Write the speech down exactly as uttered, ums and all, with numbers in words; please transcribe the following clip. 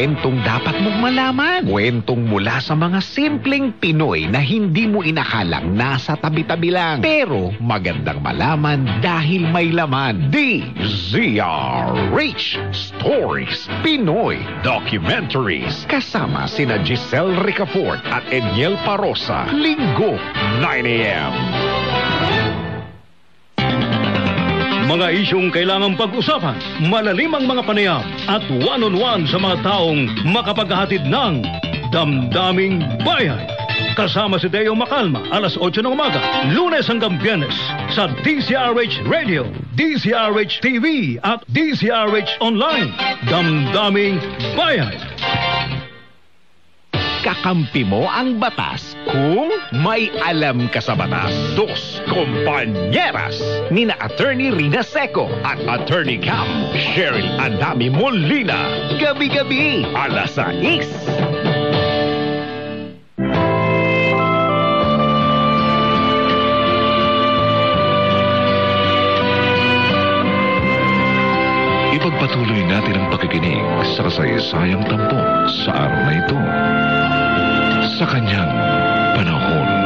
kwentong dapat mong malaman. Kwentong mula sa mga simpleng Pinoy na hindi mo inakalang nasa tabi-tabi lang. Pero magandang malaman dahil may laman. D Z R H Stories Pinoy Documentaries. Kasama sina Giselle Ricafort at Eniel Parosa. Linggo, nine a m Mga isyong kailangang pag-usapan, malalim ang mga panayam at one-on-one sa mga taong makapaghahatid ng Damdaming Bayan. Kasama si Deo Macalma, alas otso ng umaga, Lunes hanggang Biyernes sa D Z R H Radio, D Z R H T V at D Z R H Online. Damdaming Bayan. Kakampi mo ang batas kung may alam ka sa batas. Dos Kumpanyeras nina Attorney Rina Seco at Attorney Cam Cheryl Andami Molina. Gabi-gabi, alas sais. Ipagpatuloy natin ang pakikinig sa kasaysayang tampok sa araw na ito. Sa Kanyang Panahon.